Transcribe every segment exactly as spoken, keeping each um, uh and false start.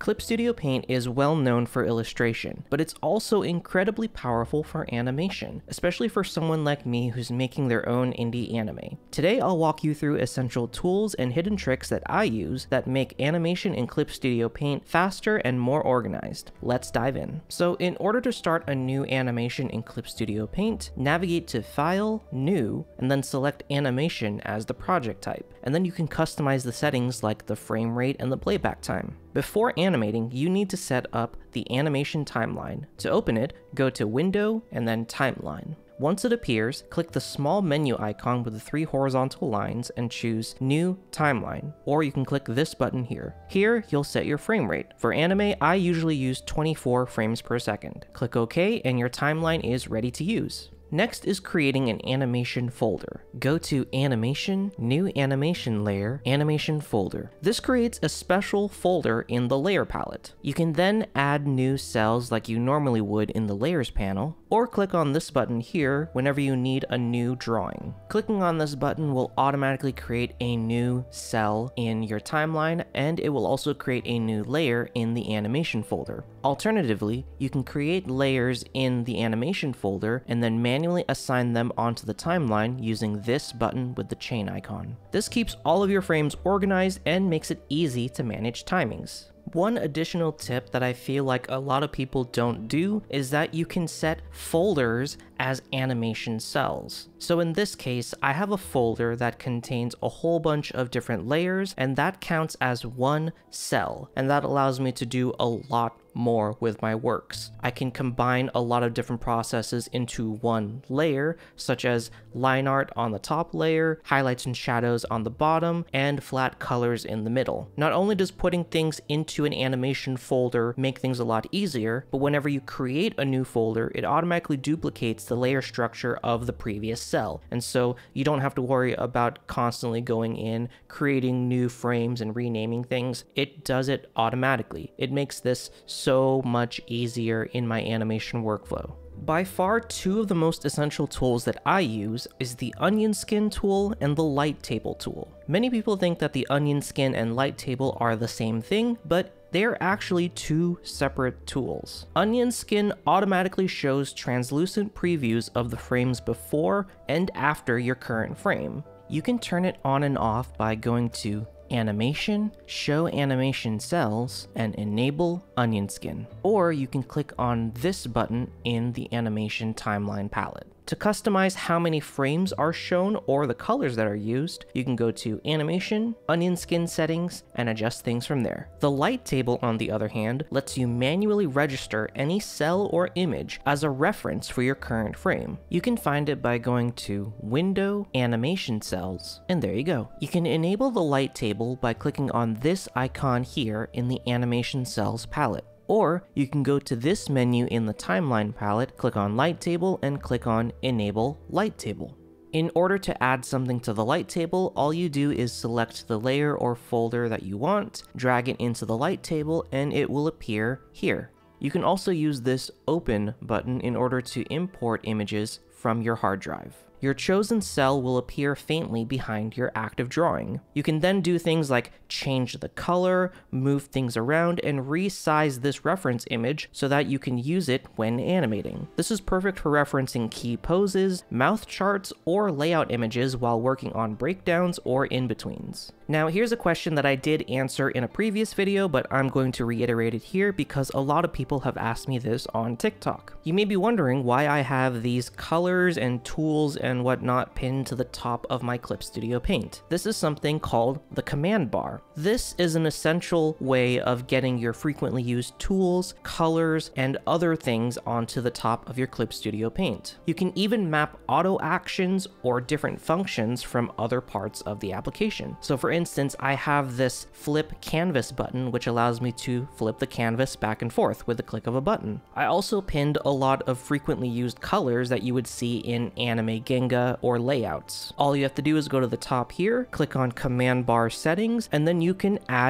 Clip Studio Paint is well known for illustration, but it's also incredibly powerful for animation, especially for someone like me who's making their own indie anime. Today I'll walk you through essential tools and hidden tricks that I use that make animation in Clip Studio Paint faster and more organized. Let's dive in. So in order to start a new animation in Clip Studio Paint, navigate to File, New, and then select Animation as the project type, and then you can customize the settings like the frame rate and the playback time. Before animating, you need to set up the animation timeline. To open it, go to Window and then Timeline. Once it appears, click the small menu icon with the three horizontal lines and choose New Timeline, or you can click this button here. Here, you'll set your frame rate. For anime, I usually use twenty-four frames per second. Click OK and your timeline is ready to use. Next is creating an animation folder. Go to Animation, New Animation Layer, Animation Folder. This creates a special folder in the layer palette. You can then add new cells like you normally would in the Layers panel, or click on this button here whenever you need a new drawing. Clicking on this button will automatically create a new cell in your timeline, and it will also create a new layer in the animation folder. Alternatively, you can create layers in the animation folder and then manually manually assign them onto the timeline using this button with the chain icon. This keeps all of your frames organized and makes it easy to manage timings. One additional tip that I feel like a lot of people don't do is that you can set folders as animation cells. So in this case, I have a folder that contains a whole bunch of different layers, and that counts as one cell, and that allows me to do a lot more with my works. I can combine a lot of different processes into one layer, such as line art on the top layer, highlights and shadows on the bottom, and flat colors in the middle. Not only does putting things into an animation folder make things a lot easier, but whenever you create a new folder, it automatically duplicates the layer structure of the previous cell, and so you don't have to worry about constantly going in, creating new frames and renaming things. It does it automatically. It makes this so much easier in my animation workflow. By far, two of the most essential tools that I use is the onion skin tool and the light table tool. Many people think that the onion skin and light table are the same thing, but they're actually two separate tools. Onion skin automatically shows translucent previews of the frames before and after your current frame. You can turn it on and off by going to Animation, Show Animation Cells, and Enable Onion Skin. Or you can click on this button in the Animation Timeline palette. To customize how many frames are shown or the colors that are used, you can go to Animation, Onion Skin Settings, and adjust things from there. The light table, on the other hand, lets you manually register any cell or image as a reference for your current frame. You can find it by going to Window, Animation Cells, and there you go. You can enable the light table by clicking on this icon here in the Animation Cells palette. Or you can go to this menu in the timeline palette, click on Light Table, and click on Enable Light Table. In order to add something to the light table, all you do is select the layer or folder that you want, drag it into the light table, and it will appear here. You can also use this Open button in order to import images from your hard drive. Your chosen cell will appear faintly behind your active drawing. You can then do things like change the color, move things around, and resize this reference image so that you can use it when animating. This is perfect for referencing key poses, mouth charts, or layout images while working on breakdowns or in-betweens. Now, here's a question that I did answer in a previous video, but I'm going to reiterate it here because a lot of people have asked me this on TikTok. You may be wondering why I have these colors and tools and whatnot pinned to the top of my Clip Studio Paint. This is something called the command bar. This is an essential way of getting your frequently used tools, colors, and other things onto the top of your Clip Studio Paint. You can even map auto actions or different functions from other parts of the application. So for instance, I have this flip canvas button, which allows me to flip the canvas back and forth with the click of a button. I also pinned a lot of frequently used colors that you would see in anime Genga or layouts. All you have to do is go to the top here, click on command bar settings, and then you can add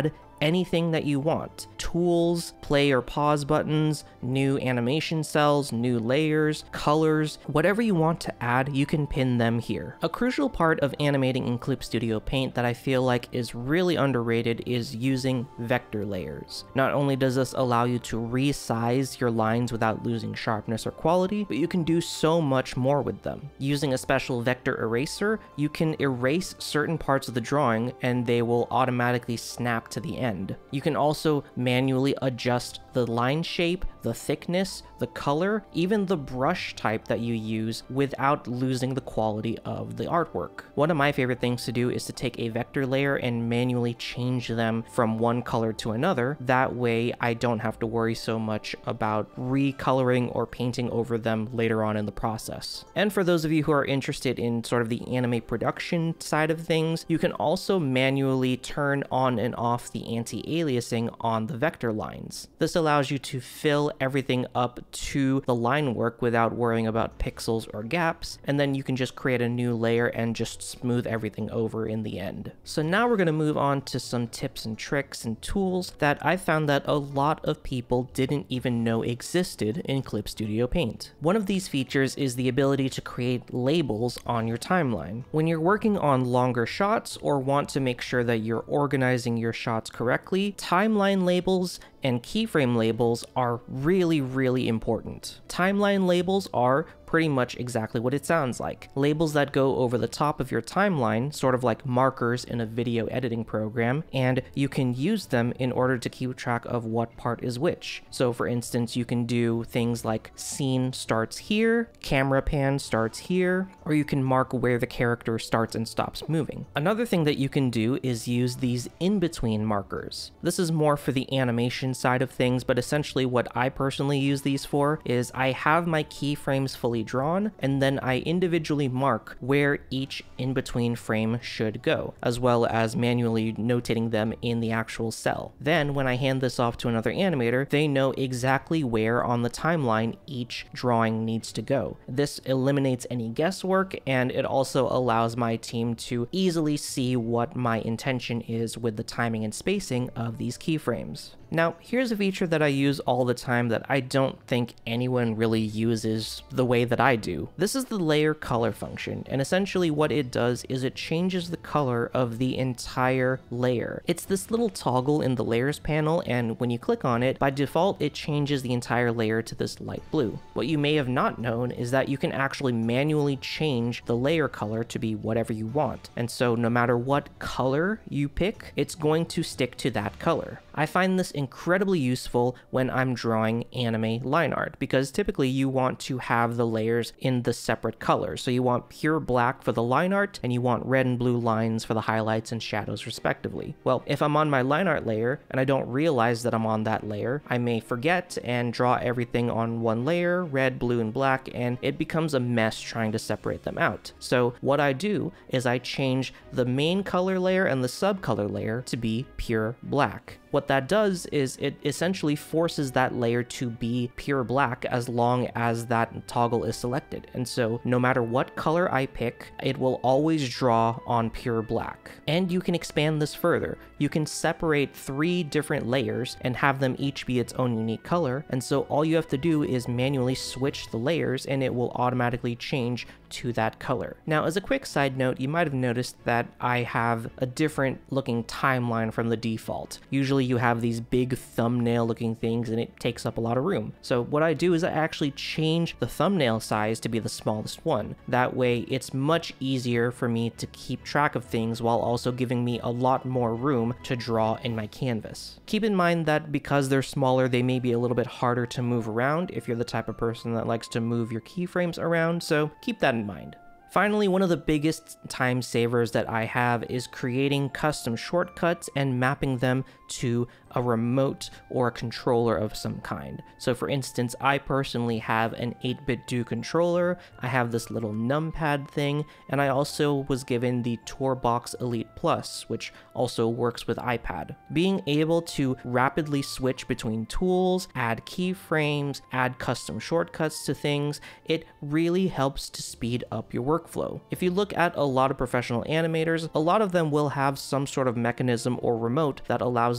anything that you want. Tools, play or pause buttons, new animation cells, new layers, colors, whatever you want to add, you can pin them here. A crucial part of animating in Clip Studio Paint that I feel like is really underrated is using vector layers. Not only does this allow you to resize your lines without losing sharpness or quality, but you can do so much more with them. Using a special vector eraser, you can erase certain parts of the drawing and they will automatically snap to the end. You can also manually adjust the line shape, the thickness, the color, even the brush type that you use without losing the quality of the artwork. One of my favorite things to do is to take a vector layer and manually change them from one color to another. That way I don't have to worry so much about recoloring or painting over them later on in the process. And for those of you who are interested in sort of the anime production side of things, you can also manually turn on and off the anti-aliasing on the vector lines. This allows you to fill everything up to the line work without worrying about pixels or gaps, and then you can just create a new layer and just smooth everything over in the end. So now we're going to move on to some tips and tricks and tools that I found that a lot of people didn't even know existed in Clip Studio Paint. One of these features is the ability to create labels on your timeline. When you're working on longer shots or want to make sure that you're organizing your shots correctly, timeline labels and keyframe labels are really, really important. Timeline labels are pretty much exactly what it sounds like. Labels that go over the top of your timeline, sort of like markers in a video editing program, and you can use them in order to keep track of what part is which. So for instance, you can do things like scene starts here, camera pan starts here, or you can mark where the character starts and stops moving. Another thing that you can do is use these in-between markers. This is more for the animation side of things, but essentially what I personally use these for is I have my keyframes fully drawn, and then I individually mark where each in-between frame should go, as well as manually notating them in the actual cell. Then when I hand this off to another animator, they know exactly where on the timeline each drawing needs to go. This eliminates any guesswork, and it also allows my team to easily see what my intention is with the timing and spacing of these keyframes. Now, here's a feature that I use all the time that I don't think anyone really uses the way that I do. This is the layer color function, and essentially what it does is it changes the color of the entire layer. It's this little toggle in the layers panel, and when you click on it, by default it changes the entire layer to this light blue. What you may have not known is that you can actually manually change the layer color to be whatever you want, and so no matter what color you pick, it's going to stick to that color. I find this incredibly useful when I'm drawing anime line art, because typically you want to have the layers in the separate colors. So you want pure black for the line art, and you want red and blue lines for the highlights and shadows respectively. Well, if I'm on my line art layer and I don't realize that I'm on that layer, I may forget and draw everything on one layer, red, blue, and black, and it becomes a mess trying to separate them out. So what I do is I change the main color layer and the subcolor layer to be pure black. What that does is it essentially forces that layer to be pure black as long as that toggle is selected. And so no matter what color I pick, it will always draw on pure black. And you can expand this further. You can separate three different layers and have them each be its own unique color. And so all you have to do is manually switch the layers and it will automatically change to that color. Now, as a quick side note, you might have noticed that I have a different looking timeline from the default. Usually you have these big thumbnail looking things and it takes up a lot of room. So what I do is I actually change the thumbnail size to be the smallest one. That way it's much easier for me to keep track of things while also giving me a lot more room to draw in my canvas. Keep in mind that because they're smaller, they may be a little bit harder to move around if you're the type of person that likes to move your keyframes around, so keep that in mind. Finally, one of the biggest time savers that I have is creating custom shortcuts and mapping them to a remote or a controller of some kind. So for instance, I personally have an eight bit do controller, I have this little numpad thing, and I also was given the Tourbox Elite Plus, which also works with iPad. Being able to rapidly switch between tools, add keyframes, add custom shortcuts to things, it really helps to speed up your workflow. If you look at a lot of professional animators, a lot of them will have some sort of mechanism or remote that allows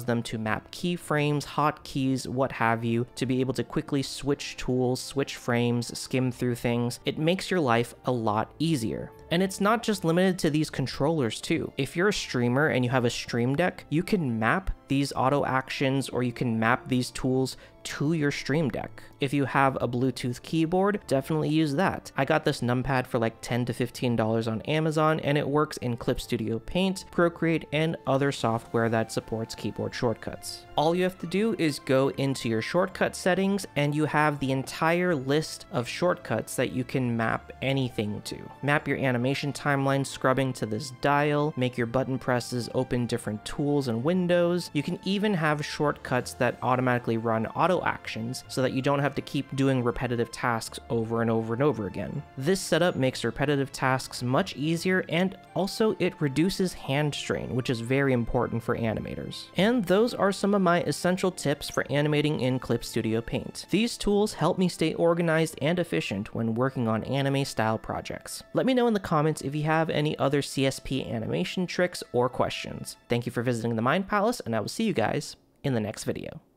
allows them to map keyframes, hotkeys, what have you, to be able to quickly switch tools, switch frames, skim through things. It makes your life a lot easier. And it's not just limited to these controllers too. If you're a streamer and you have a stream deck, you can map these auto actions or you can map these tools to your stream deck. If you have a Bluetooth keyboard, definitely use that. I got this numpad for like ten to fifteen dollars on Amazon, and it works in Clip Studio Paint, Procreate, and other software that supports keyboard shortcuts. All you have to do is go into your shortcut settings and you have the entire list of shortcuts that you can map anything to. Map your animation timeline scrubbing to this dial, make your button presses open different tools and windows. You can even have shortcuts that automatically run auto actions so that you don't have to keep doing repetitive tasks over and over and over again. This setup makes repetitive tasks much easier, and also it reduces hand strain, which is very important for animators. And those are some of my essential tips for animating in Clip Studio Paint. These tools help me stay organized and efficient when working on anime style projects. Let me know in the comments if you have any other C S P animation tricks or questions. Thank you for visiting the Mind Palace, and I will see you guys in the next video.